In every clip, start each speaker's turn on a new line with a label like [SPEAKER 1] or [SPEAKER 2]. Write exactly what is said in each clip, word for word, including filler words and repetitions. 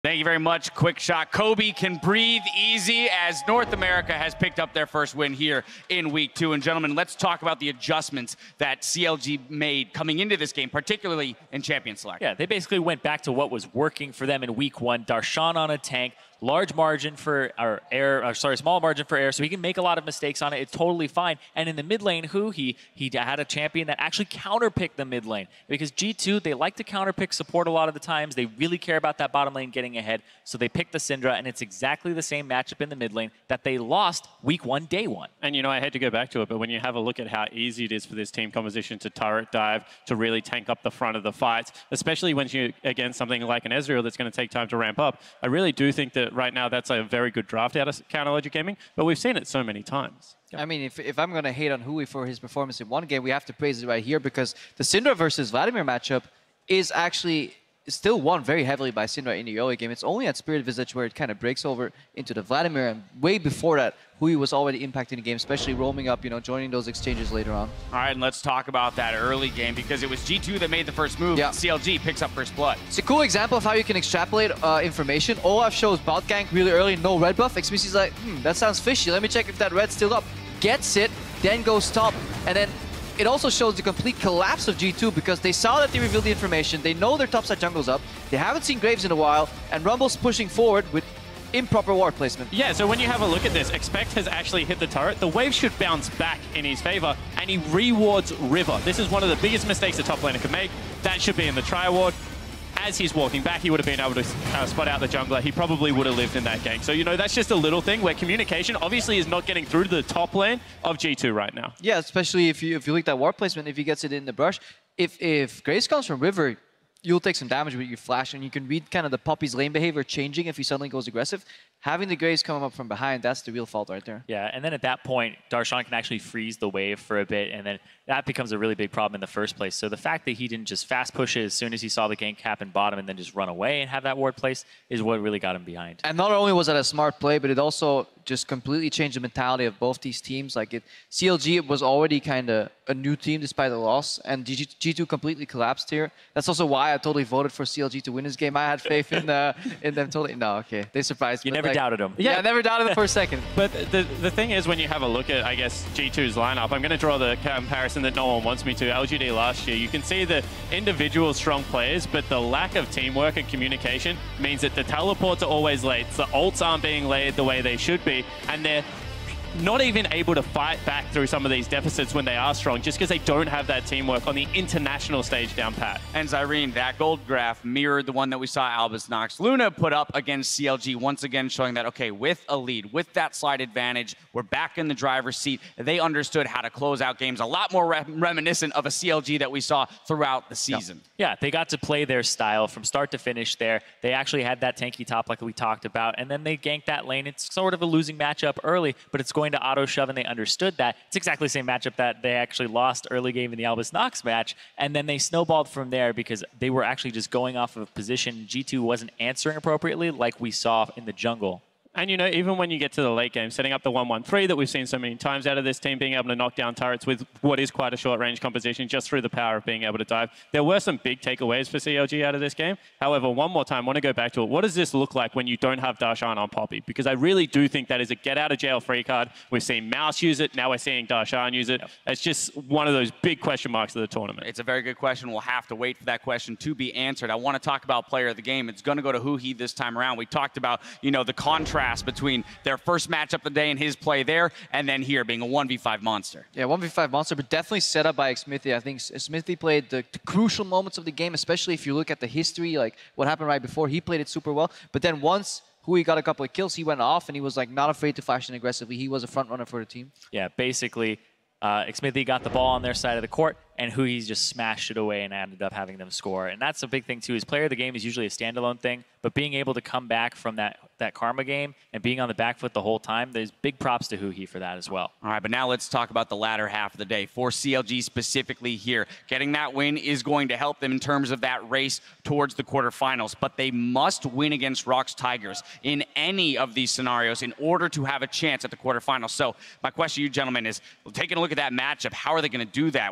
[SPEAKER 1] Thank you very much. Quick shot. Kobe can breathe easy as North America has picked up their first win here in week two. And gentlemen, let's talk about the adjustments that C L G made coming into this game, particularly in Champion Select.
[SPEAKER 2] Yeah, they basically went back to what was working for them in week one. Darshan on a tank, large margin for our air, or sorry, small margin for air, so he can make a lot of mistakes on it. It's totally fine. And in the mid lane, who he he had a champion that actually counterpicked the mid lane, because G two, they like to counterpick support a lot of the times. They really care about that bottom lane getting ahead, so they picked the Syndra, and it's exactly the same matchup in the mid lane that they lost week one, day one.
[SPEAKER 3] And you know, I had to go back to it, but when you have a look at how easy it is for this team composition to turret dive, to really tank up the front of the fights, especially when you against something like an Ezreal that's going to take time to ramp up, I really do think that right now that's a very good draft out of Counter Logic Gaming, but we've seen it so many times.
[SPEAKER 4] I mean, if, if I'm going to hate on Hui for his performance in one game, we have to praise it right here, because the Syndra versus Vladimir matchup is actually still won very heavily by Syndra in the early game. It's only at Spirit Visage where it kind of breaks over into the Vladimir, and way before that, Hui was already impacting the game, especially roaming up, you know, joining those exchanges later on.
[SPEAKER 1] All right, and let's talk about that early game, because it was G two that made the first move.
[SPEAKER 4] Yeah.
[SPEAKER 1] C L G picks up first blood.
[SPEAKER 4] It's a cool example of how you can extrapolate uh, information. Olaf shows bot gank really early, no red buff. Xmisi's like, hmm, that sounds fishy. Let me check if that red's still up. Gets it, then goes top, and then it also shows the complete collapse of G two, because they saw that they revealed the information. They know their topside jungle's up. They haven't seen Graves in a while, and Rumble's pushing forward with improper ward placement.
[SPEAKER 3] Yeah, so when you have a look at this, Expect has actually hit the turret. The wave should bounce back in his favor, and he rewards River. This is one of the biggest mistakes a top laner could make. That should be in the try ward. As he's walking back, he would have been able to uh, spot out the jungler. He probably would have lived in that gank. So, you know, that's just a little thing where communication obviously is not getting through to the top lane of G two right now.
[SPEAKER 4] Yeah, especially if you if you look at that ward placement, if he gets it in the brush. If, if Graves comes from River, you'll take some damage with your flash, and you can read kind of the Puppey's lane behavior changing if he suddenly goes aggressive. Having the Graves come up from behind, that's the real fault right there.
[SPEAKER 2] Yeah, and then at that point, Darshan can actually freeze the wave for a bit, and then that becomes a really big problem in the first place. So the fact that he didn't just fast push it as soon as he saw the gank happen bottom and then just run away and have that ward place is what really got him behind.
[SPEAKER 4] And not only was that a smart play, but it also just completely changed the mentality of both these teams. Like it, C L G was already kind of a new team despite the loss, and G two completely collapsed here. That's also why I totally voted for C L G to win this game. I had faith in uh, in them totally. No, okay, they surprised.
[SPEAKER 2] You
[SPEAKER 4] but
[SPEAKER 2] never
[SPEAKER 4] like,
[SPEAKER 2] doubted them.
[SPEAKER 4] Yeah, I never doubted them for a second.
[SPEAKER 3] But the the thing is, when you have a look at, I guess, G two's lineup, I'm going to draw the comparison that no one wants me to. L G D last year, you can see the individual strong players, but the lack of teamwork and communication means that the teleports are always late, the ults aren't being laid the way they should be, and they're not even able to fight back through some of these deficits when they are strong, just because they don't have that teamwork on the international stage down pat.
[SPEAKER 1] And Zyrene, that gold graph mirrored the one that we saw Albus Nox Luna put up against C L G, once again showing that, okay, with a lead, with that slight advantage, we're back in the driver's seat. They understood how to close out games, a lot more re reminiscent of a C L G that we saw throughout the season.
[SPEAKER 2] Yeah, they got to play their style from start to finish there. They actually had that tanky top like we talked about, and then they ganked that lane. It's sort of a losing matchup early, but it's going to auto shove, and they understood that. It's exactly the same matchup that they actually lost early game in the Albus Nox match, and then they snowballed from there because they were actually just going off of position. G two wasn't answering appropriately like we saw in the jungle.
[SPEAKER 3] And, you know, even when you get to the late game, setting up the one one three that we've seen so many times out of this team, being able to knock down turrets with what is quite a short-range composition just through the power of being able to dive. There were some big takeaways for C L G out of this game. However, one more time, I want to go back to it. What does this look like when you don't have Darshan on Poppy? Because I really do think that is a get-out-of-jail-free card. We've seen Mouse use it. Now we're seeing Darshan use it. Yep. It's just one of those big question marks of the tournament.
[SPEAKER 1] It's a very good question. We'll have to wait for that question to be answered. I want to talk about player of the game. It's going to go to Huhi this time around. We talked about, you know, the contrast between their first matchup of the day and his play there, and then here being a one v five monster.
[SPEAKER 4] Yeah, one v five monster, but definitely set up by Xmithie. I think Xmithie played the, the crucial moments of the game, especially if you look at the history, like what happened right before. He played it super well, but then once Hui got a couple of kills, he went off, and he was like not afraid to flash in aggressively. He was a front runner for the team.
[SPEAKER 2] Yeah, basically, uh, Xmithie got the ball on their side of the court, and Hui's just smashed it away and ended up having them score. And that's a big thing too, is player of the game is usually a standalone thing, but being able to come back from that, that Karma game and being on the back foot the whole time, there's big props to Huhi for that as well.
[SPEAKER 1] All right, but now let's talk about the latter half of the day. For C L G specifically here, getting that win is going to help them in terms of that race towards the quarterfinals, but they must win against Rox Tigers in any of these scenarios in order to have a chance at the quarterfinals. So my question to you gentlemen is, taking a look at that matchup, how are they going to do that? Where,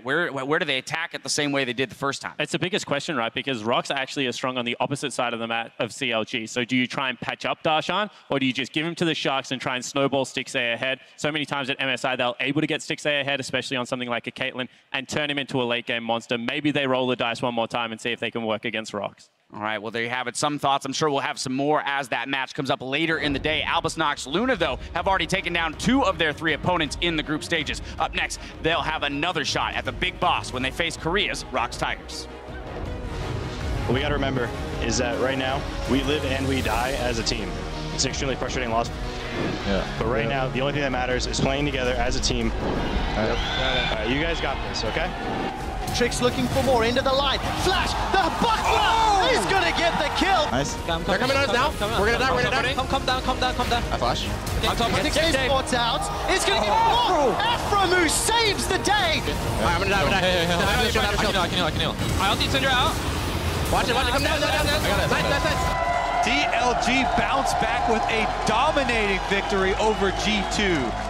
[SPEAKER 1] where do they attack it the same way they did the first time?
[SPEAKER 3] It's the biggest question, right? Because Rox actually are strong on the opposite side of the map of C L G. So do you try and patch up Darshan, or do you just give him to the Sharks and try and snowball Stixxay ahead? So many times at M S I, they're able to get Stixxay ahead, especially on something like a Caitlyn, and turn him into a late game monster. Maybe they roll the dice one more time and see if they can work against Rox.
[SPEAKER 1] All right, well, there you have it. Some thoughts. I'm sure we'll have some more as that match comes up later in the day. Albus Nox Luna, though, have already taken down two of their three opponents in the group stages. Up next, they'll have another shot at the big boss when they face Korea's Rox Tigers.
[SPEAKER 5] What we got to remember is that right now, we live and we die as a team. It's an extremely frustrating loss.
[SPEAKER 6] Yeah.
[SPEAKER 5] But right
[SPEAKER 6] yeah.
[SPEAKER 5] now, the only thing that matters is playing together as a team.
[SPEAKER 6] All right.
[SPEAKER 5] All right, you guys got this, okay?
[SPEAKER 7] Tricks looking for more into the line. Flash, the buckler oh! is gonna get the kill.
[SPEAKER 6] Nice.
[SPEAKER 8] Come, They're coming on us now. We're gonna die, we're gonna die.
[SPEAKER 9] Come, come down, come down, come down.
[SPEAKER 6] I flash.
[SPEAKER 9] I'm top.
[SPEAKER 7] Six sports out. It's gonna get
[SPEAKER 9] Oh.
[SPEAKER 7] blocked. Aframu saves the day.
[SPEAKER 9] Alright, I'm gonna die, I'm gonna die.
[SPEAKER 6] Hey, hey, hey,
[SPEAKER 9] I
[SPEAKER 6] hey,
[SPEAKER 9] can
[SPEAKER 6] hey,
[SPEAKER 9] heal, I can heal, I can heal. Alright, I'll teach Syndra out. Watch it, watch it, come down, down, down, down.
[SPEAKER 6] I got it.
[SPEAKER 9] Nice, nice, nice.
[SPEAKER 10] D L G bounced back with a dominating victory over G two.